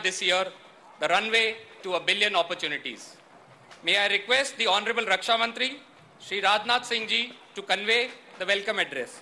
this year, the runway to 1 billion opportunities. May I request the Honorable Raksha Mantri, Shri Rajnath Singh Ji, to convey the welcome address.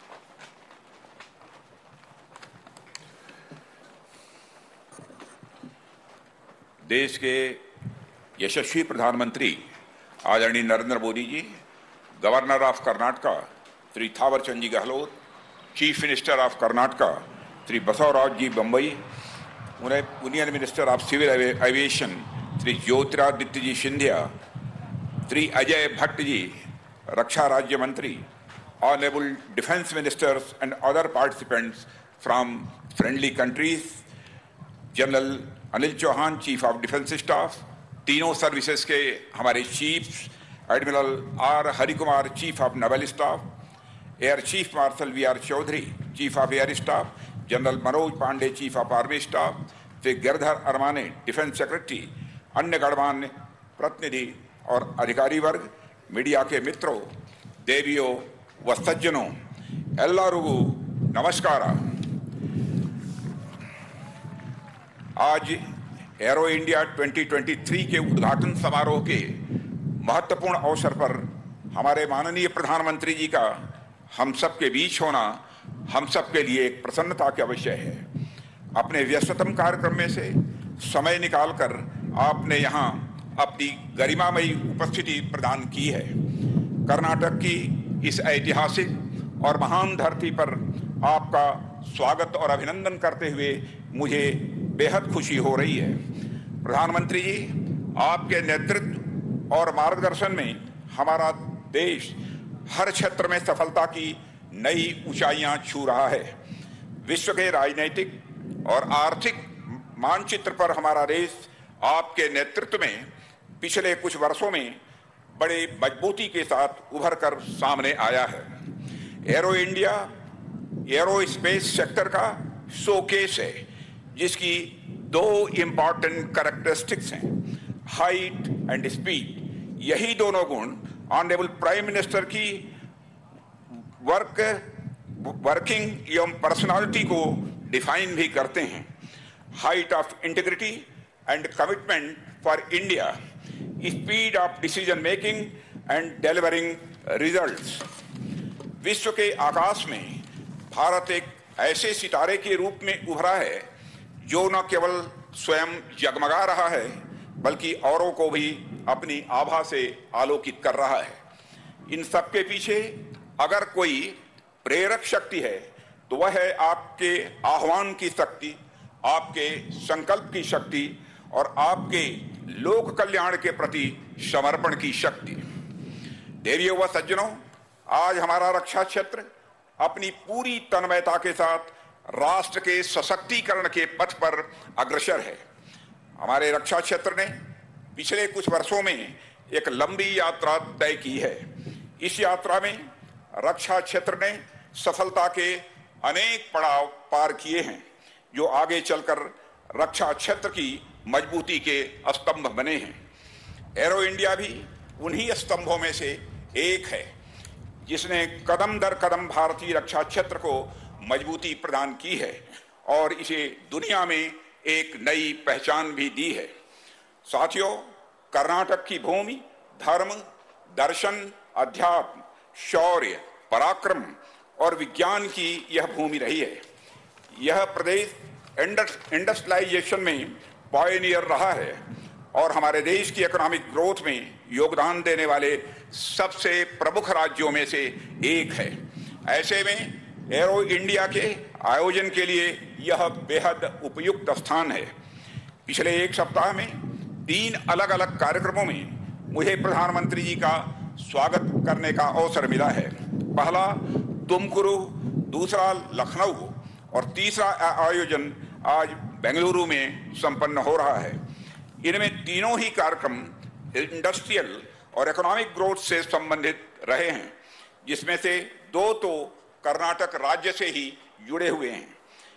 देश के यशस्वी प्रधानमंत्री आदरणीय Narendra Modi ji, governor of Karnataka Shri Thaawarchand ji Gehlot, chief minister of Karnataka Shri Basavaraj ji Bommai, union minister of civil aviation Shri Jyotiraditya ji Scindia, Shri Ajay Bhatt ji रक्षा राज्य मंत्री, honourable defence ministers and other participants from friendly countries, general Anil Chauhan chief of defence staff, तीनों services के हमारे chiefs, admiral R Harikumar chief of naval staff, air chief marshal we are Chaudhari chief of air staff, general Manoj Pande chief of army staff, Shri Giridhar Aramane defence secretary, अन्य गणमान्य प्रतिनिधि और अधिकारी वर्ग, media के मित्रों, देवियों व सज्जनों, एल्लारुगु नमस्कार। आज एरो इंडिया 2023 के उद्घाटन समारोह के महत्वपूर्ण अवसर पर हमारे माननीय प्रधानमंत्री जी का हम सब के बीच होना हम सब के लिए एक प्रसन्नता का विषय है। अपने व्यस्ततम कार्यक्रम में से समय निकालकर आपने यहाँ अपनी गरिमामयी उपस्थिति प्रदान की है। कर्नाटक की इस ऐतिहासिक और महान धरती पर आपका स्वागत और अभिनंदन करते हुए मुझे बेहद खुशी हो रही है। प्रधानमंत्री जी, आपके नेतृत्व और मार्गदर्शन में हमारा देश हर क्षेत्र में सफलता की नई ऊंचाइयां छू रहा है। विश्व के राजनीतिक और आर्थिक मानचित्र पर हमारा देश आपके नेतृत्व में पिछले कुछ वर्षों में बड़े मजबूती के साथ उभर कर सामने आया है। Aero India aerospace sector का शोकेस है, जिसकी दो इंपॉर्टेंट कैरेक्टरिस्टिक्स हैं, हाइट एंड स्पीड। यही दोनों गुण ऑनरेबल प्राइम मिनिस्टर की वर्किंग एवं पर्सनालिटी को डिफाइन भी करते हैं। Height of integrity and commitment for India, speed of decision making and delivering results. विश्व के आकाश में भारत एक ऐसे सितारे के रूप में उभरा है जो न केवल स्वयं जगमगा रहा है बल्कि औरों को भी अपनी आभा से आलोकित कर रहा है। इन सबके पीछे अगर कोई प्रेरक शक्ति है तो वह है आपके आह्वान की शक्ति, आपके संकल्प की शक्ति और आपके लोक कल्याण के प्रति समर्पण की शक्ति। देवियों व सज्जनों, आज हमारा रक्षा क्षेत्र अपनी पूरी तन्मयता के साथ राष्ट्र के सशक्तिकरण के पथ पर अग्रसर है। हमारे रक्षा क्षेत्र ने पिछले कुछ वर्षों में एक लंबी यात्रा तय की है। इस यात्रा में रक्षा क्षेत्र ने सफलता के अनेक पड़ाव पार किए हैं, जो आगे चलकर रक्षा क्षेत्र की मजबूती के स्तंभ बने हैं। एरो इंडिया भी उन्हीं स्तंभों में से एक है, जिसने कदम दर कदम भारतीय रक्षा क्षेत्र को मजबूती प्रदान की है और इसे दुनिया में एक नई पहचान भी दी है। साथियों, कर्नाटक की भूमि धर्म, दर्शन, अध्यात्म, शौर्य, पराक्रम और विज्ञान की यह भूमि रही है। यह प्रदेश इंडस्ट्रियलाइजेशन में पायनियर रहा है और हमारे देश की इकोनॉमिक ग्रोथ में योगदान देने वाले सबसे प्रमुख राज्यों में से एक है। ऐसे में एरो इंडिया के आयोजन के लिए यह बेहद उपयुक्त स्थान है। पिछले एक सप्ताह में 3 अलग अलग कार्यक्रमों में मुझे प्रधानमंत्री जी का स्वागत करने का अवसर मिला है। पहला तुमकुरु, दूसरा लखनऊ और तीसरा आयोजन आज बेंगलुरु में संपन्न हो रहा है। इनमें तीनों ही कार्यक्रम इंडस्ट्रियल और इकोनॉमिक ग्रोथ से संबंधित रहे हैं, जिसमें से 2 तो कर्नाटक राज्य से ही जुड़े हुए हैं।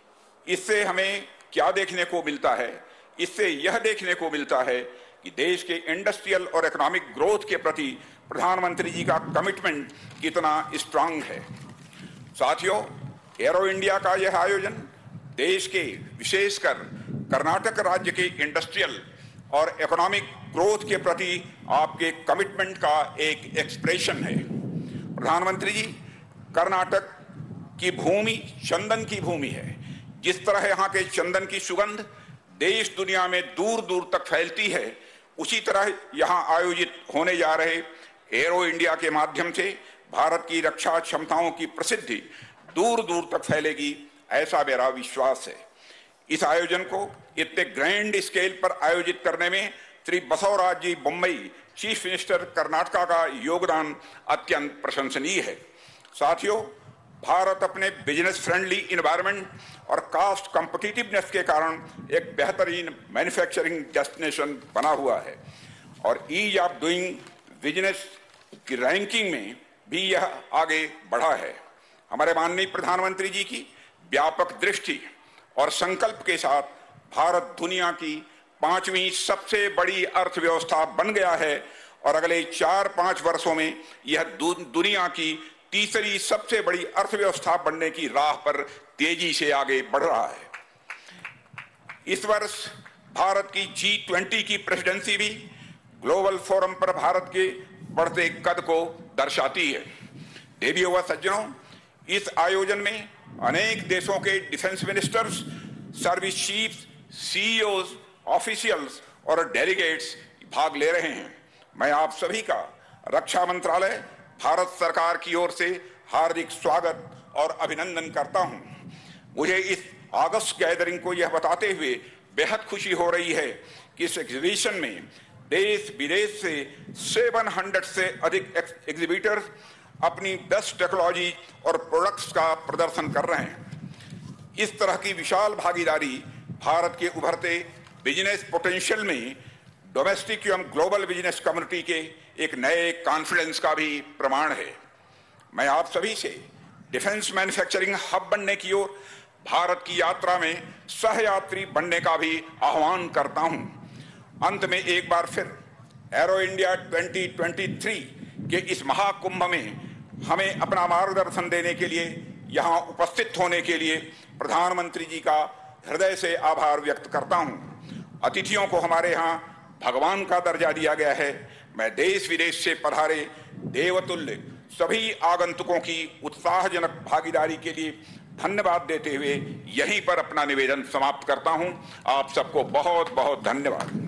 इससे हमें क्या देखने को मिलता है? इससे यह देखने को मिलता है कि देश के इंडस्ट्रियल और इकोनॉमिक ग्रोथ के प्रति प्रधानमंत्री जी का कमिटमेंट कितना स्ट्रांग है। साथियों, एरो इंडिया का यह आयोजन देश के विशेषकर कर्नाटक राज्य के इंडस्ट्रियल और इकोनॉमिक ग्रोथ के प्रति आपके कमिटमेंट का एक एक्सप्रेशन है। प्रधानमंत्री जी, कर्नाटक की भूमि चंदन की भूमि है। जिस तरह यहाँ के चंदन की सुगंध देश दुनिया में दूर दूर तक फैलती है, उसी तरह यहाँ आयोजित होने जा रहे एरो इंडिया के माध्यम से भारत की रक्षा क्षमताओं की प्रसिद्धि दूर दूर तक फैलेगी, ऐसा मेरा विश्वास है। इस आयोजन को इतने ग्रैंड स्केल पर आयोजित करने में श्री बसवराज जी बोम्मई, चीफ मिनिस्टर कर्नाटका का योगदान अत्यंत प्रशंसनीय है। साथियों, भारत अपने बिजनेस फ्रेंडली इन्वायरमेंट और कास्ट कॉम्पिटिटिवनेस के कारण एक बेहतरीन मैन्युफैक्चरिंग डेस्टिनेशन बना हुआ है और ईज ऑफ डूइंग बिजनेस की रैंकिंग में भी यह आगे बढ़ा है। हमारे माननीय प्रधानमंत्री जी की व्यापक दृष्टि और संकल्प के साथ भारत दुनिया की 5वीं सबसे बड़ी अर्थव्यवस्था बन गया है और अगले 4-5 वर्षों में यह दुनिया की तीसरी सबसे बड़ी अर्थव्यवस्था बनने की राह पर तेजी से आगे बढ़ रहा है। इस वर्ष भारत की G20 की प्रेसिडेंसी भी ग्लोबल फोरम पर भारत के बढ़ते कद को दर्शाती है। देवियों व सज्जनों, इस आयोजन में अनेक देशों के defence ministers, service chiefs, CEOs, officials और डेलीगेट्स भाग ले रहे हैं। मैं आप सभी का रक्षा मंत्रालय, भारत सरकार की ओर से हार्दिक स्वागत और अभिनंदन करता हूं। मुझे इस अगस्त गैदरिंग को यह बताते हुए बेहद खुशी हो रही है कि इस एग्जीबिशन में देश विदेश से 700 से अधिक एग्जीबिटर्स अपनी बेस्ट टेक्नोलॉजी और प्रोडक्ट्स का प्रदर्शन कर रहे हैं। इस तरह की विशाल भागीदारी भारत के उभरते बिजनेस पोटेंशियल में डोमेस्टिक एवं ग्लोबल बिजनेस कम्युनिटी के एक नए कॉन्फिडेंस का भी प्रमाण है। मैं आप सभी से डिफेंस मैन्युफैक्चरिंग हब बनने की ओर भारत की यात्रा में सहयात्री बनने का भी आह्वान करता हूं। अंत में एक बार फिर एरो इंडिया 2023 के इस महाकुंभ में हमें अपना मार्गदर्शन देने के लिए, यहाँ उपस्थित होने के लिए प्रधानमंत्री जी का हृदय से आभार व्यक्त करता हूं। अतिथियों को हमारे यहाँ भगवान का दर्जा दिया गया है। मैं देश विदेश से पधारे देवतुल्य सभी आगंतुकों की उत्साहजनक भागीदारी के लिए धन्यवाद देते हुए यहीं पर अपना निवेदन समाप्त करता हूं। आप सबको बहुत बहुत धन्यवाद।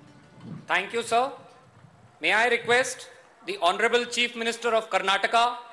Thank you, sir. May I request the Honorable Chief Minister of Karnataka